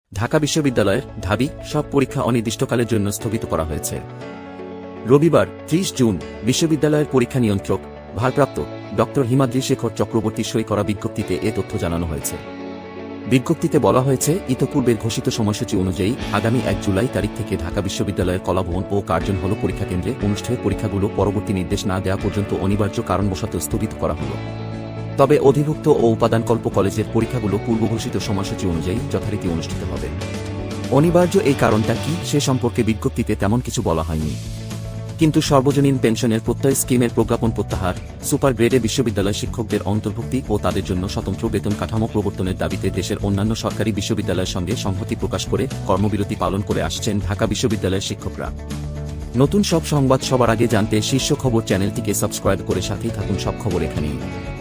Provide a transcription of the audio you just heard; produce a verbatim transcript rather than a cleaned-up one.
ঢাকা বিশ্ববিদ্যালয়ের ঢাবি সব পরীক্ষা অনির্দিষ্টকালের জন্য স্থগিত করা হয়েছে। রবিবার ত্রিশ জুন বিশ্ববিদ্যালয়ের পরীক্ষা নিয়ন্ত্রক ভারপ্রাপ্ত ডক্টর হিমাদ্রি শেখর চক্রবর্তী সই করা বিজ্ঞপ্তিতে এ তথ্য জানানো হয়েছে। বিজ্ঞপ্তিতে বলা হয়েছে, ইতপূর্বের ঘোষিত সময়সূচি অনুযায়ী আগামী এক জুলাই তারিখ থেকে ঢাকা বিশ্ববিদ্যালয়ের কলাভবন ও কার্জন হল পরীক্ষা কেন্দ্রে অনুষ্ঠেয় পরীক্ষাগুলো পরবর্তী নির্দেশ না দেওয়া পর্যন্ত অনিবার্য কারণবশত স্থগিত করা হল। তবে অধিভুক্ত ও উপাদানকল্প কলেজের পরীক্ষাগুলো পূর্বঘোষিত সময়সূচি অনুযায়ী যথারীতি অনুষ্ঠিত হবে। অনিবার্য এই কারণটা কি সে সম্পর্কে বিজ্ঞপ্তিতে তেমন কিছু বলা হয়নি। কিন্তু সর্বজনীন পেনশনের প্রত্যয় স্কিমের প্রজ্ঞাপন প্রত্যাহার, সুপার গ্রেডে বিশ্ববিদ্যালয় শিক্ষকদের অন্তর্ভুক্তি ও তাদের জন্য স্বতন্ত্র বেতন কাঠামো প্রবর্তনের দাবিতে দেশের অন্যান্য সরকারি বিশ্ববিদ্যালয়ের সঙ্গে সংহতি প্রকাশ করে কর্মবিরতি পালন করে আসছেন ঢাকা বিশ্ববিদ্যালয়ের শিক্ষকরা। নতুন সব সংবাদ সবার আগে জানতে শীর্ষ খবর চ্যানেলটিকে সাবস্ক্রাইব করে সাথেই থাকুন। সব খবর এখানেই।